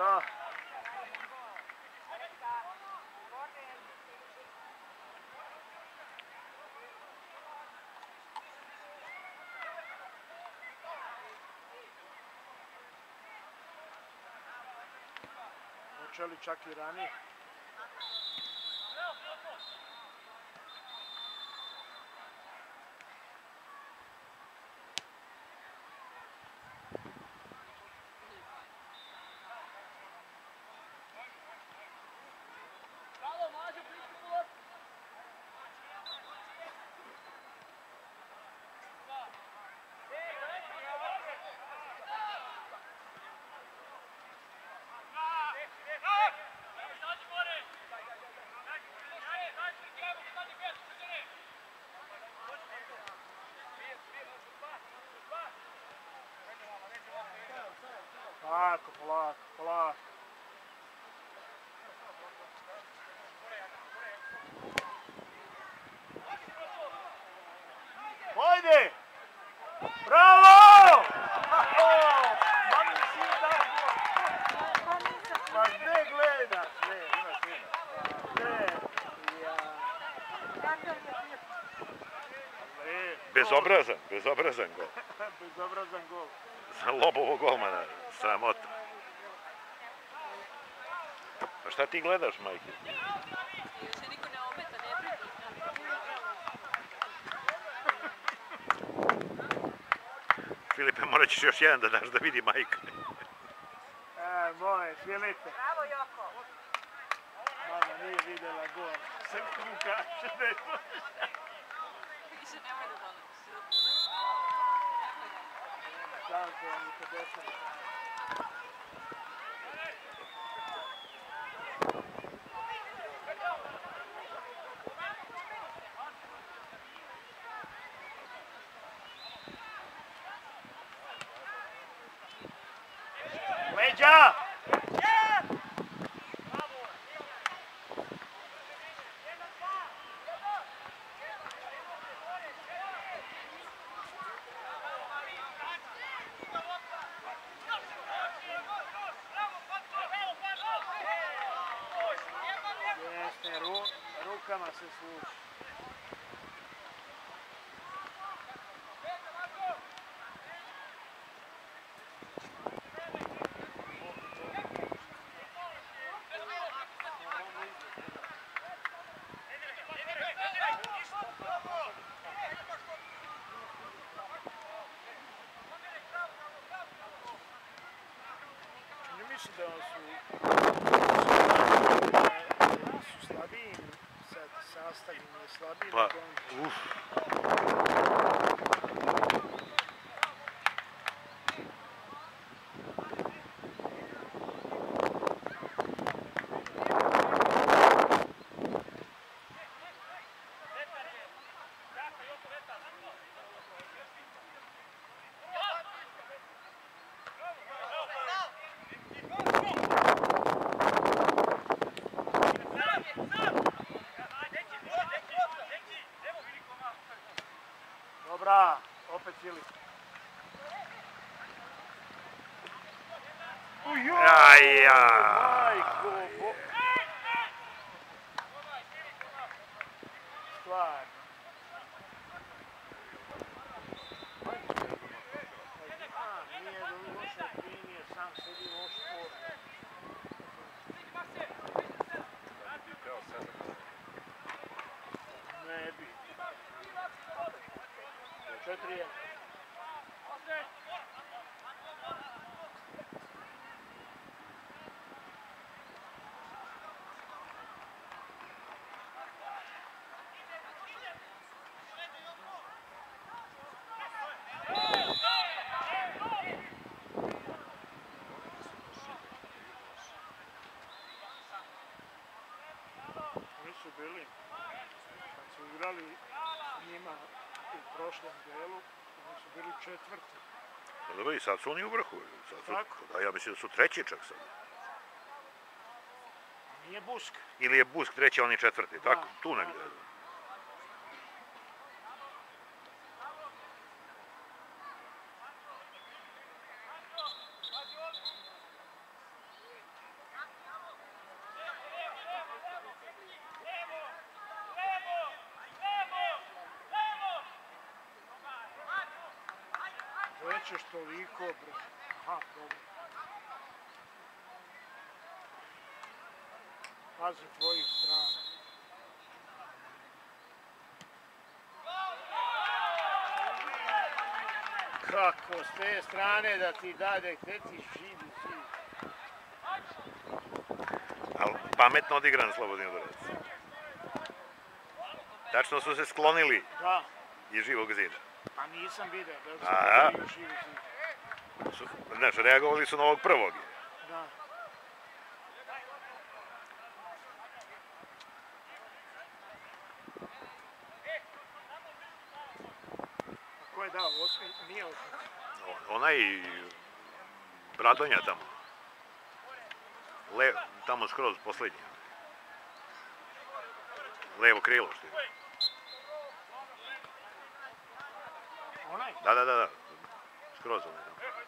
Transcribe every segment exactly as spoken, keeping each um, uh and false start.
Dobro. Počeli čak i ranije. Polako, polako, polako. Ajde! Bravo! Ma nisi dao gol. Ma gdje gledaš? Ne, imaš ima. Gdje? Ja. Bezobrazan, bezobrazan gol. Bezobrazan gol. Za Lobovog golmana, sramota. Pa šta ti gledaš, majke? Se niko ne ometa, ne priti. Filipe, morat ćeš još jedan da daš da vidi majka. E, moje, Filipe. Bravo, Joko. Mama nije vidjela gol. Sve mu kaže da je to. Više nemoj da dolaziš. Stanko vam je pedeset. Leđa! Jeste, rukama se služi. Čini mi se da su slabiji, sad sastav im je slabiji. Pa, uf. Dobra, opet Filip. Ujoj! Aja! Majko, bo... Stvarno. A, nije da loše primije, sam sedi loš sport. Ne bi. Četiri je. Oni su bili, kad su igrali s njima u prošlom delu, oni su bili četvrti. Pa dobro, i sad su oni u vrhu. Sad su, Tako. da, ja mislim da su treći čak sad. Nije Busk. Ili je Busk treći, a oni četvrti, tako? Da, Tu negdje. da. nećeš toliko, bre. Aha, dobro. Pazi tvojih strana. Kako s te strane da ti dade, gde ti živi si? Ali pametno odigran slobodni udarac. Tačno su se sklonili Da. iz živog zida. A nisam vidio, da li A? sam vidio živi zid. Su, znaš, reagovali su na ovog prvog. Da. A ko je dao? Osmi? Nije osmi. O- Onaj Bradonja tamo. Le, tamo skroz posljednji. Levo krilo što je. Onaj? Da, da, da, da. Skroz onaj.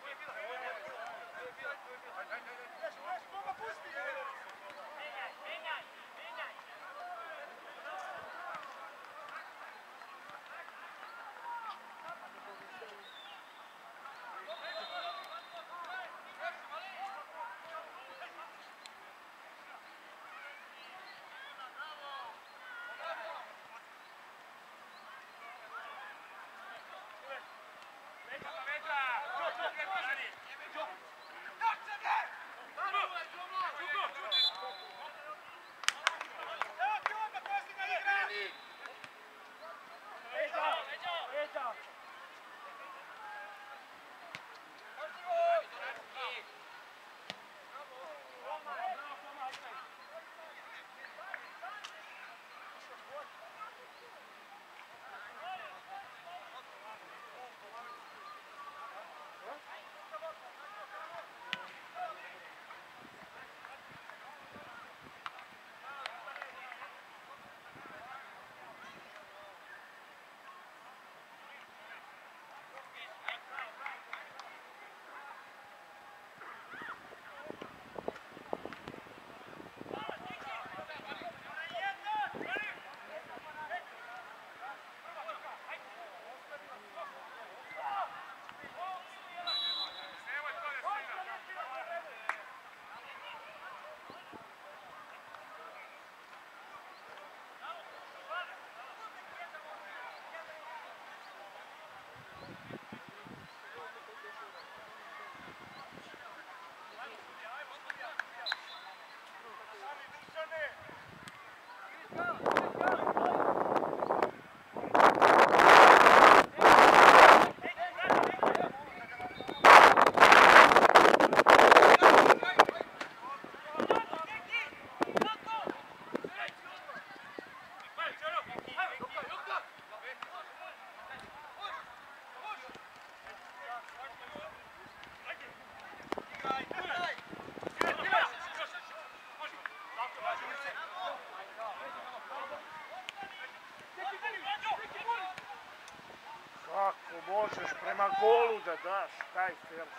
Kako možeš prema golu da daš taj felš?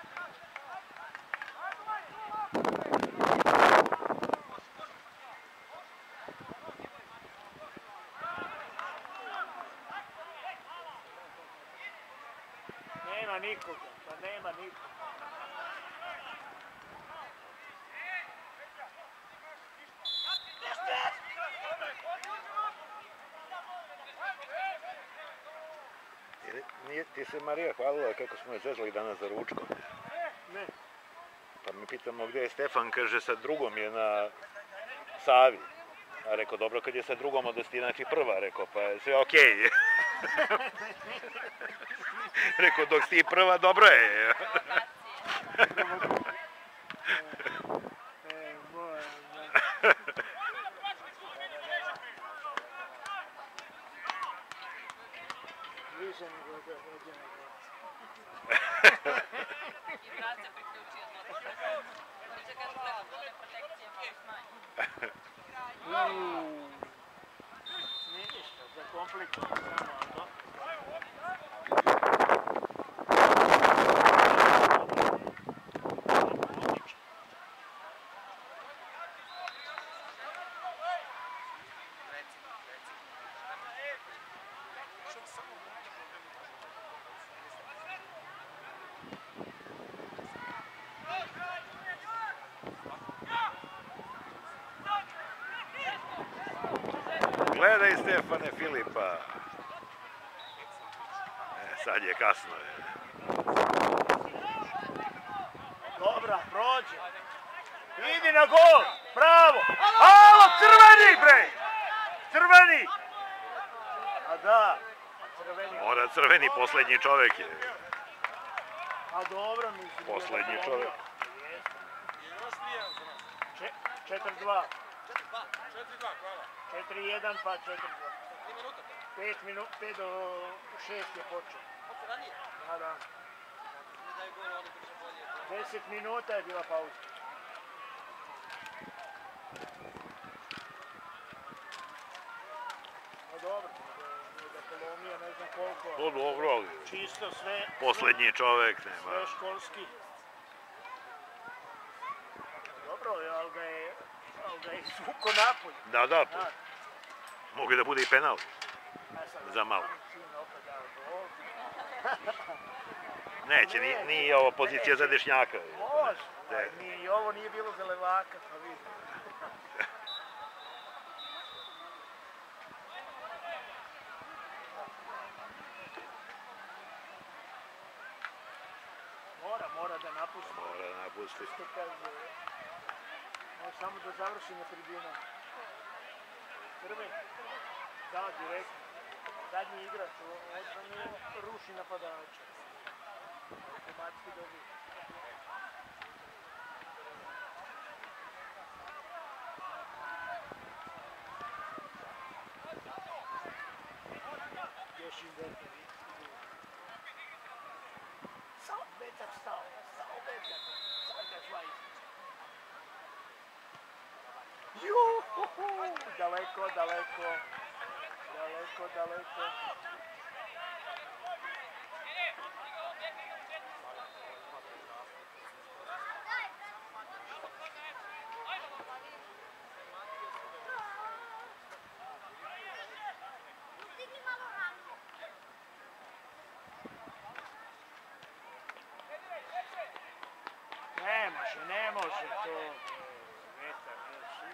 Nema nikoga, pa nema nikoga. Jer nije ti se Marija hvalila kako smo je zezali danas za ručkom. Ne. Pa mi pitamo gdje je Stefan, kaže sa drugom je na Savi. A rekao, dobro kad je sa drugom, onda si ti znači prva, rekao, pa je sve okej. Rekao, dok si ti prva, dobro je. E, moja, više nego da rođena I brat se priključio odmah. Hoće kaže da one protekcije malo smanji. Uuu. Nije ništa, zakomplikovano samo, ali dobro. Gledaj Stefane Filipa. E, sad je kasno. Dobra, prođe. Idi na gol, bravo. Alo, crveni bre! Crveni! A da, crveni. Mora crveni, poslednji čovek je. A dobro, mislim. Poslednji čovek. četiri dva. četiri jedan pa četiri dva. pet minuta, pet do šest je počeo. Da, da. deset minuta je bila pauza. No dobro, da polomija ne znam koliko. To dobro. Čisto sve. Poslednji čovek, nema. Sve školski. Dobro, ali ga je, ali ga je izvuko napolje. Da, da. Mogu da bude i penal. Za malo. Neće, nije ovo pozicija za dešnjaka. Može, i ovo nije bilo za levaka, pa vidi. Mora, mora da napusti. Mora da napusti. Što kaže, može samo da završi na tribina. Crveni, da, direktno. Zadnji igrač, odbrani ruši napadača. Automatski dobije. Još im vetar. Samo vetar stao, samo vetar. Samo ga žvajzi. Juhuhu! Daleko, daleko. Daleko, daleko. Ne može, ne može to. Vetar, ne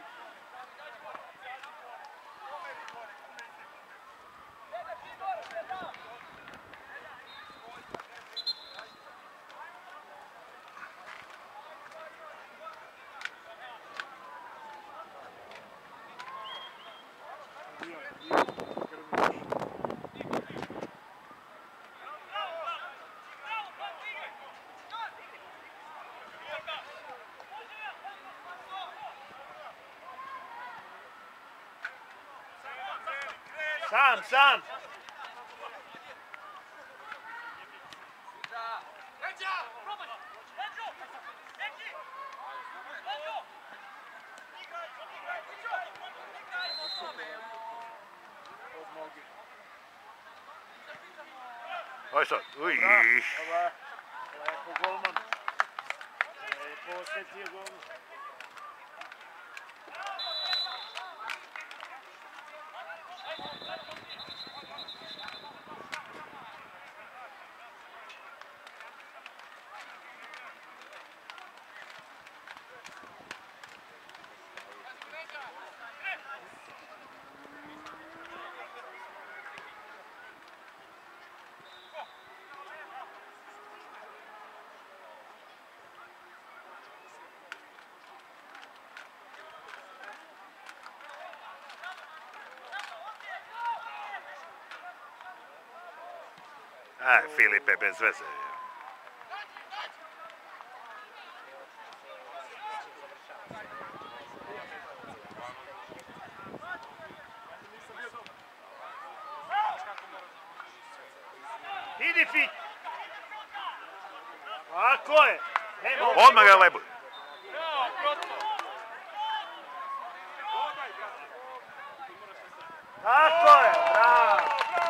Sam, sam! Aj sad, uj. Lepo golman. Lepo osvetio golman. A, Filipe, bez veze. Idi, Fit! Tako je! Odmah ga lebuj. Tako je, bravo!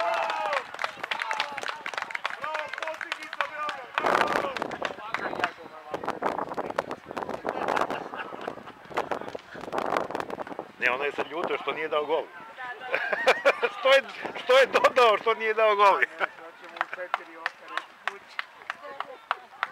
Ne, ona je sad ljuto što nije dao gol. što, je, što je dodao što nije dao gol.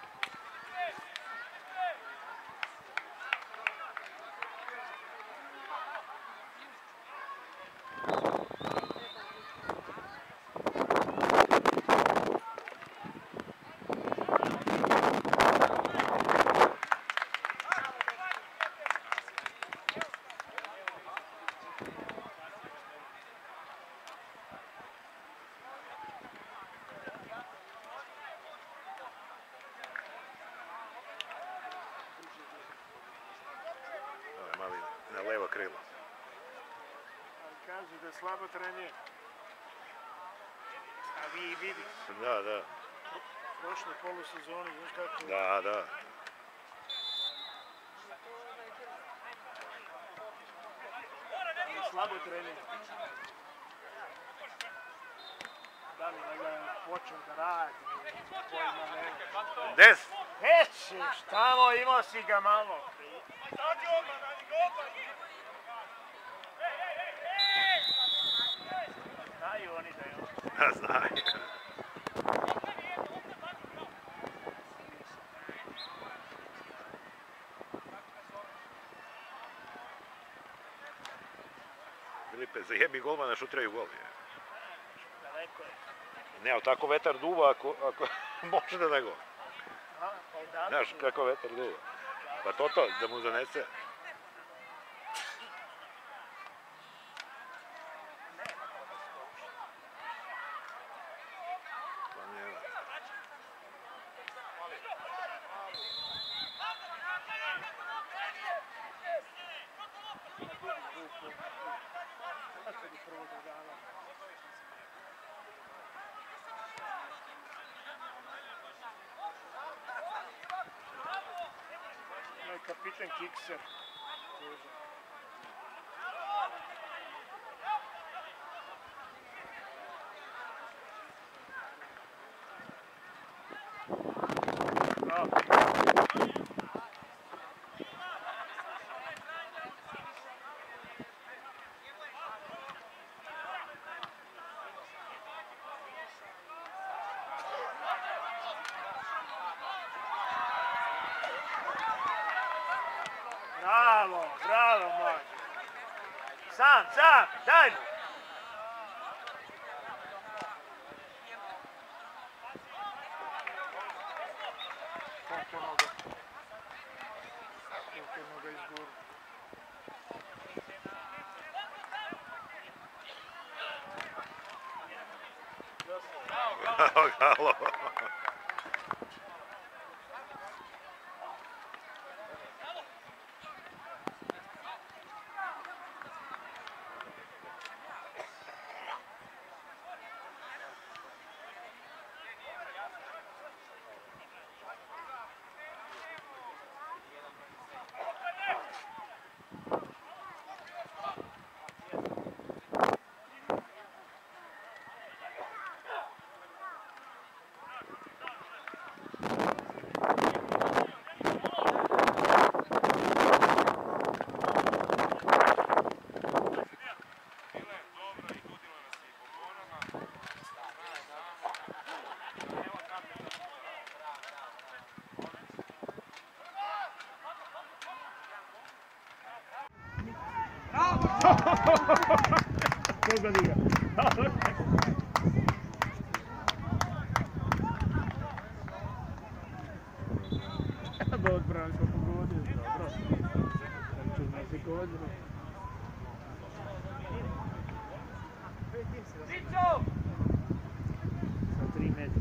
Pazi da slabo trenira. A vi i vidi. Da, da. Prošle polusezoni, znaš kako? Da, da. Slabo trenira. Da li da ga je počeo da radi, pojma nema. Des! Hećeš, tamo imao si ga malo. Znaju oni da je on. Da, znaju. Filipe, zajebi golmana, šutiraju gol. Daleko je. Ne, ali tako vetar duva ako, ako može da ne gol. A, pa odavde. Znaš kako vetar duva. Pa to to, da mu zanese. Pa nema. Kako bi prvo dodala? Onaj kapitan Kikser. Bravo, bravo, moj. Sam, sam, daj mu. Koliko noga. Koliko noga izgura. Galo. Koga liga? Bog Branko pogodio, dobro. Računa se godilo. Sa tri metra.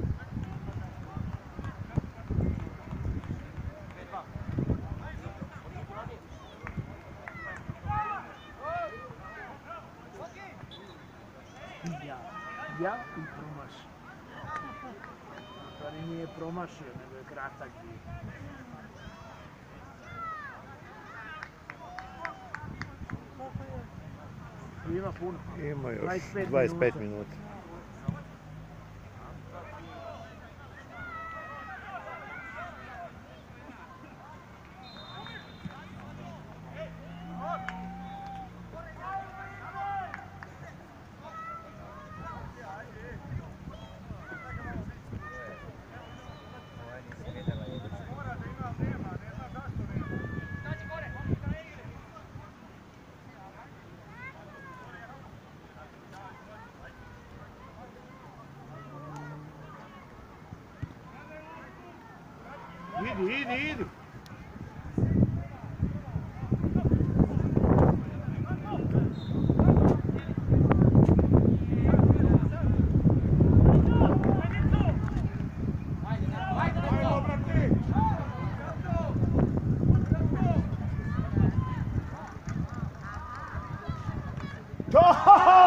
Ja, ja i promašio. U stvari nije promašio, nego je kratak bio. Ima puno. Ima još dvadeset pet dvadeset pet minuta. Idi, idi, idi. To!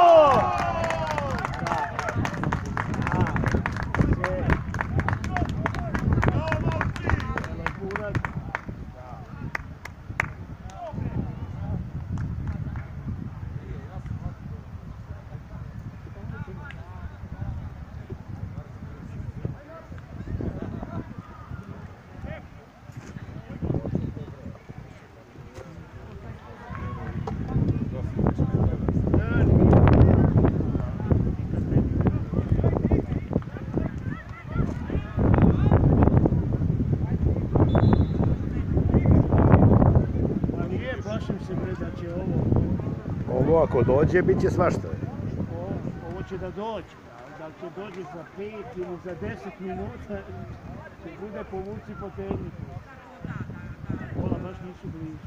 ovo ako dođe, bit će svašta. Ovo će da dođe, da će dođe za pet ili za deset minuta, će bude povuci po tehniku. Ola baš nisu blizu.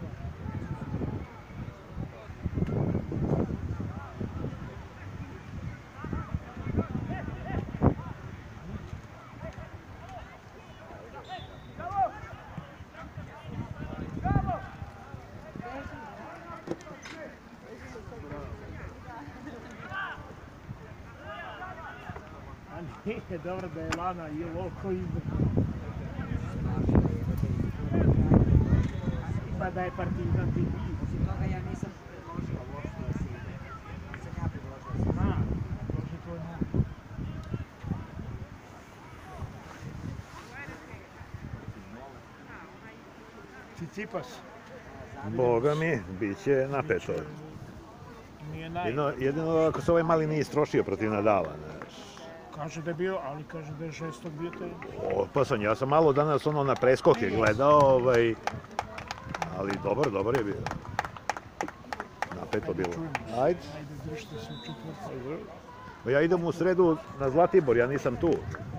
Nije dobro da je Lana i Loko izdržao. Pa da je Partizan ti bio. Osim toga ja nisam predložila uopšte da se ide. Nisam ja predložila da se ide. A, može tvoj moj. Cicipas. Boga mi, bit će napeto. Nije naj... Jedino, jedino ako se ovaj mali nije istrošio protiv Nadala. Znaš. Kaže da je bio, ali kaže da je žestok bio taj. Opasan, ja sam malo danas ono na preskoke gledao, ovaj, ali dobar, dobar je bio. Napeto bilo. Ajde. Ajde, držite se u četvrtu. Pa ja idem u sredu na Zlatibor, ja nisam tu.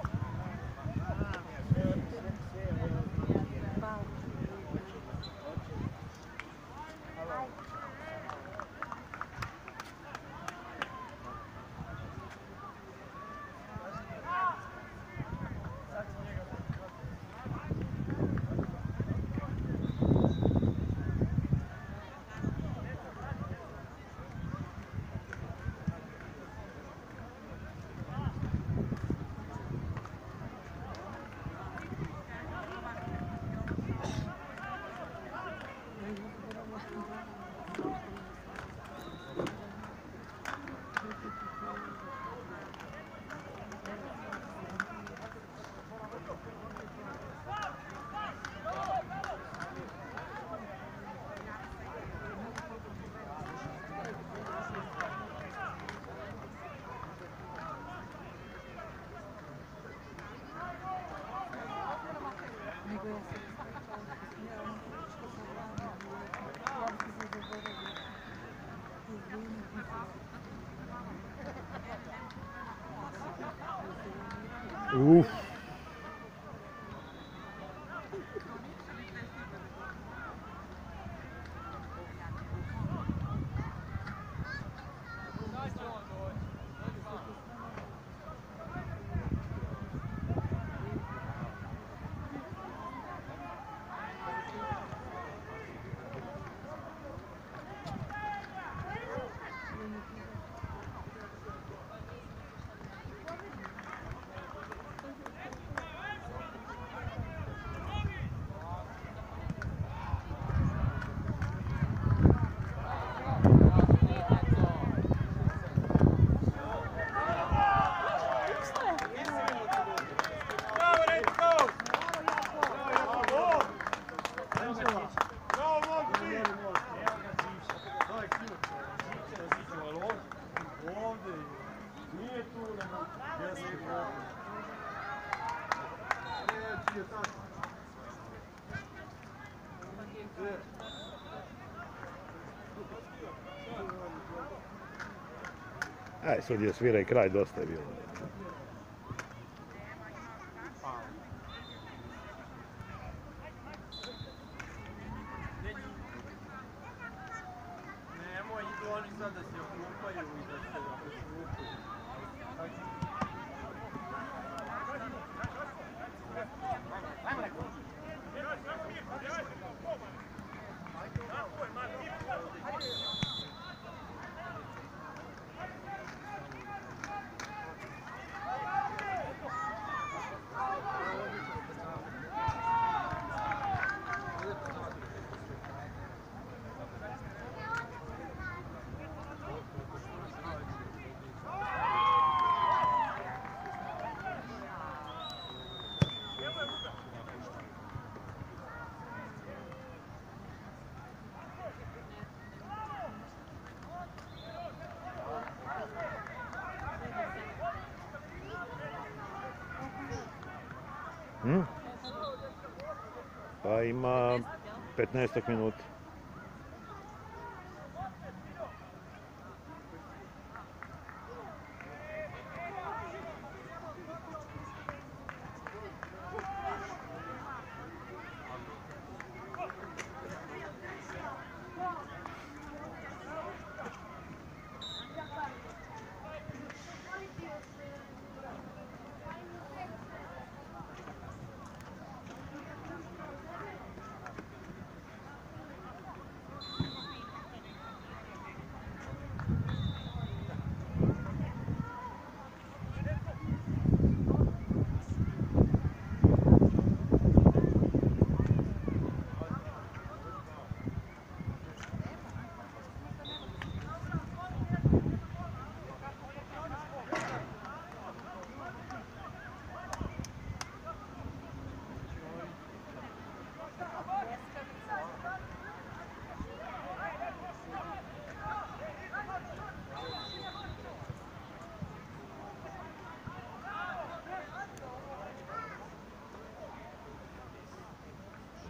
Uf. Aj, sudija svira i kraj, dosta je bilo. Nemoj, idu oni sad da se okupaju i da se okupaju. Hm? Pa ima petnaestak minuta.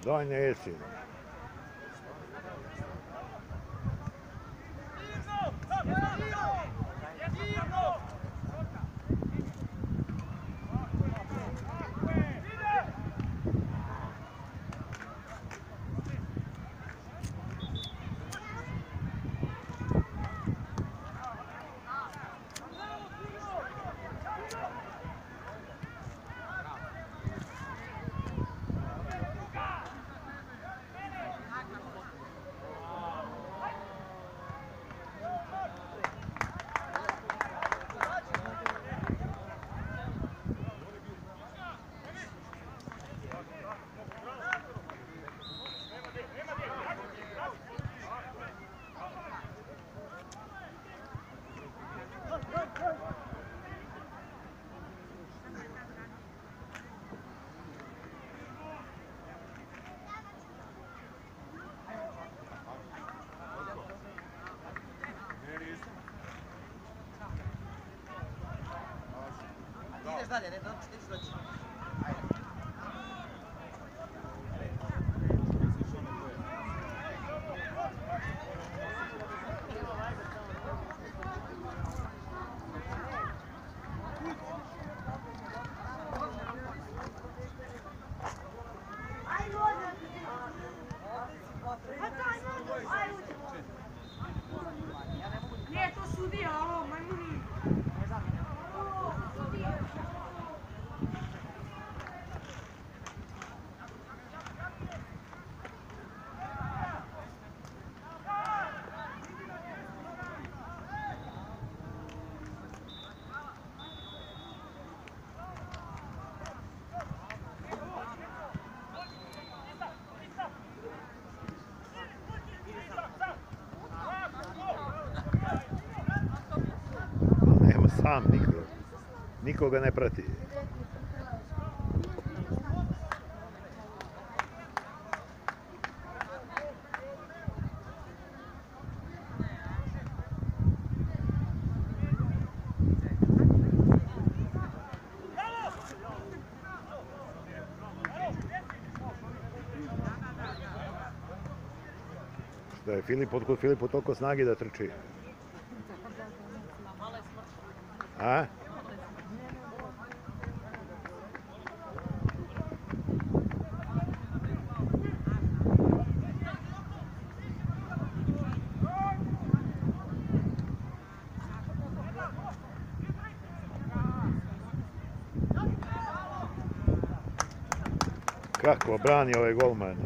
Donje jesi. Ideš dalje, ne, neću doći. Nije to sudija, ovo, majmuni. Nema sam niko. Nikoga ne prati. Da je Filip, otkud Filipu toliko snage da trči? A? Kako brani ovaj golman?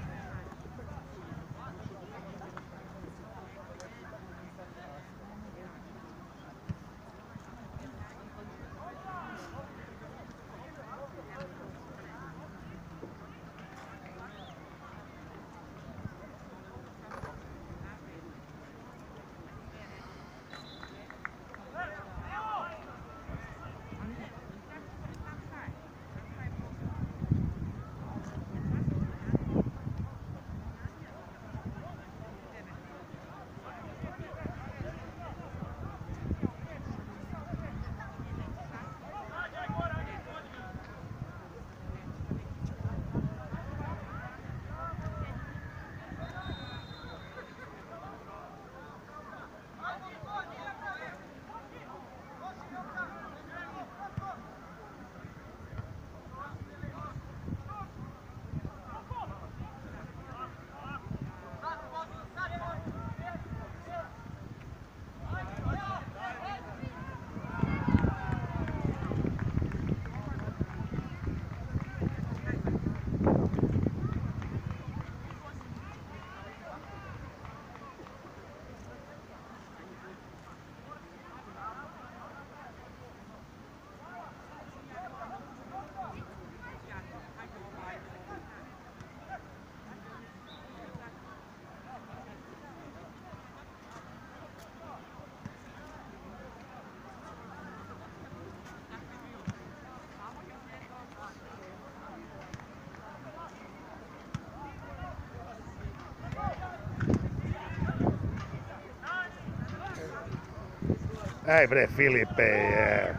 Ej bre, Filipe, je.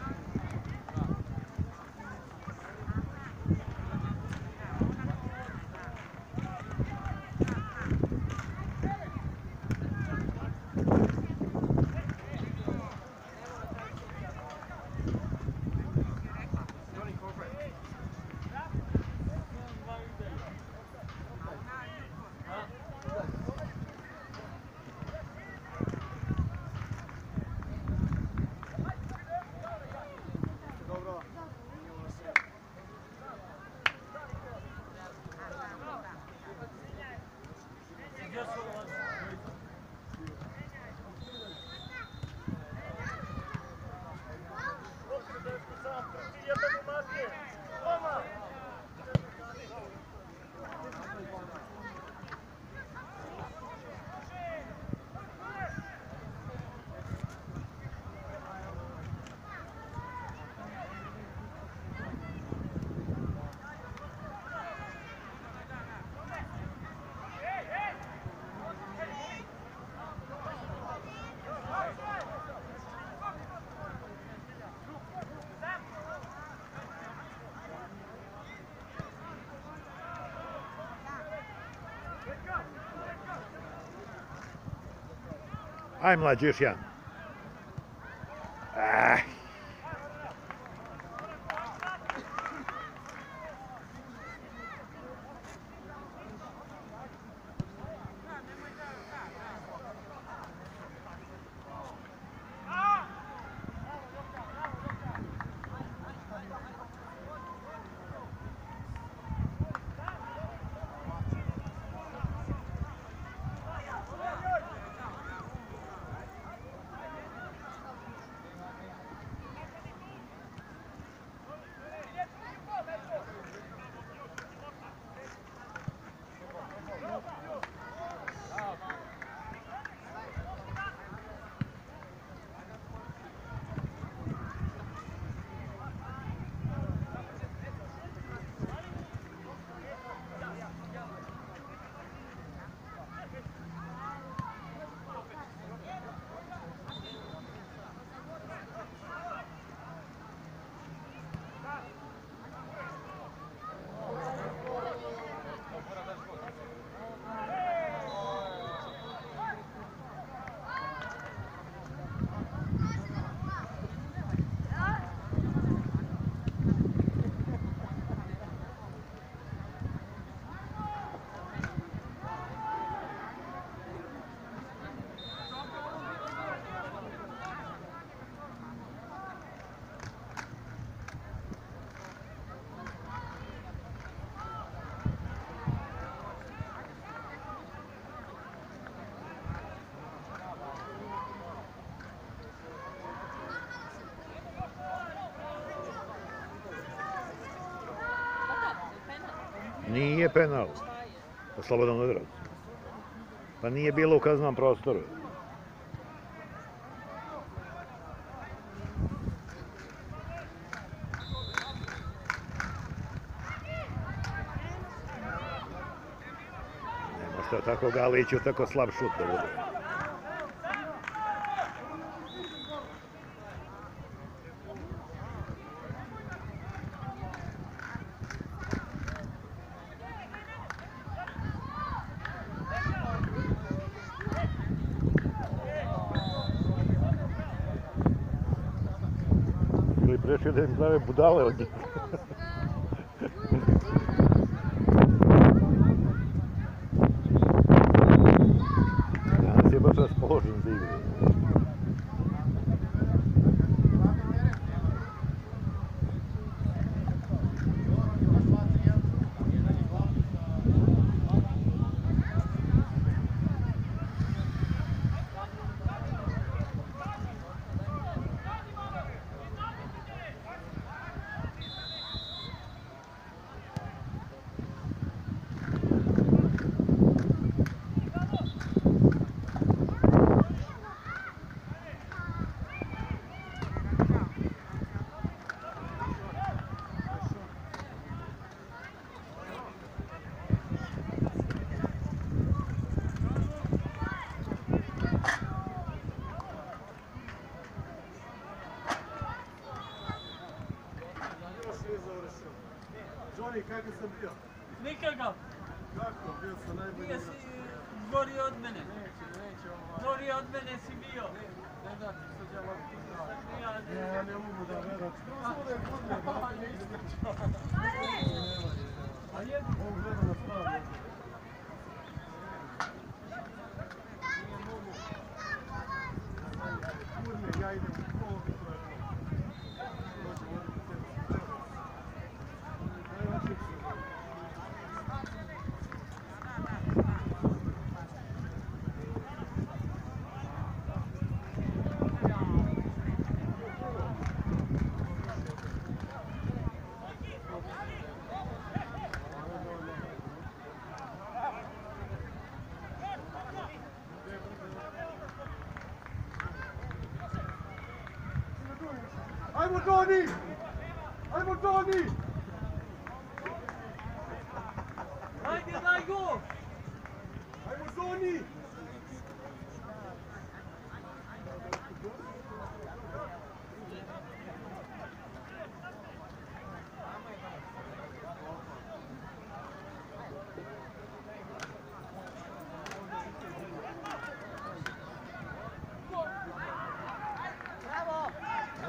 Aj mlađi, još jedan. Ah. Nije penal. Slobodan udarac. Pa nije bilo u kaznenom prostoru. Ne možete tako Galiću tako slab šut da bude. Prešli da im prave budale od njih. Danas je baš raspoložen za igru. Johnny, kako sam bio? Nikakav. Kako? Bio sam najbolji Bio igrač. si gori od mene. Neće, neće ovaj. Gori od mene si bio. Ne, ne da ti sad ja mogu ti gledati. Ja Ne, ja ne mogu da gledam. Što da je godine, brate, ne ispričao. A jedno, on gleda na stranu. Kurne, ja idem u kolo, to je to. Dođe, voditi tenis. Najvažnije se. Ajmo Doni! Ajmo Doni! Ajde, daj go! Ajmo Doni!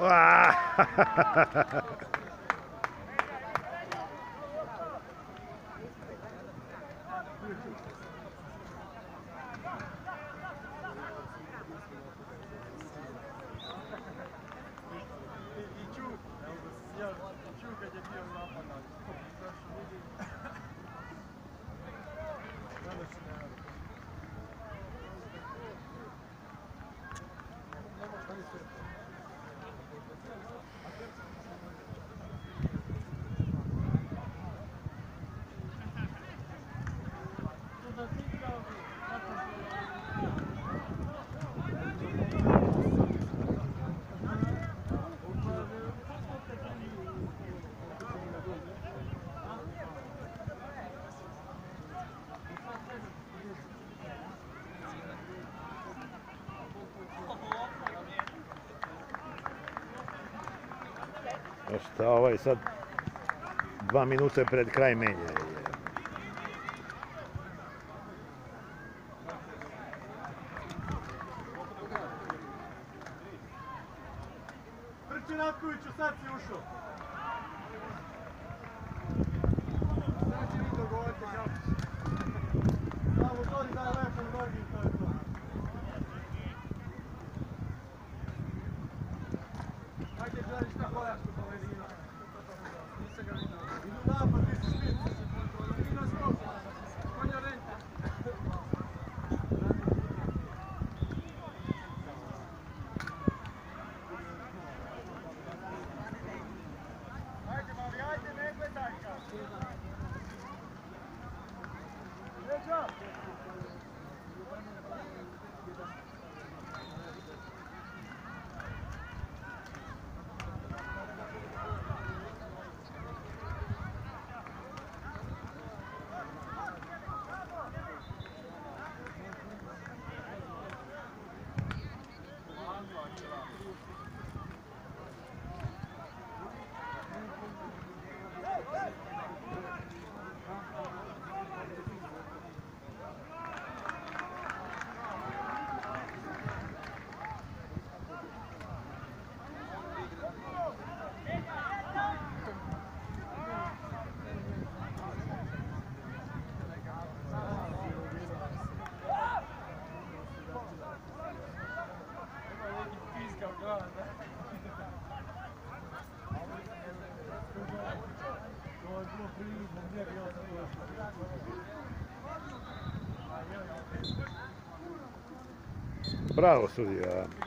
Šta ovaj sad dva minute pred kraj menja. Trči Ratkoviću, sad si ušao. Sad će vi dogovorite kako će. Samo to da je lepo u nogi i to je to. Hajde, gledaj šta bojaš kod povedina. Nisam ga vidio. Idu napad, ti si špit. Idu na skok. Konja renta. Ajde, mali, ajde, ne gledaj ga. Leđa. Bravo sudija.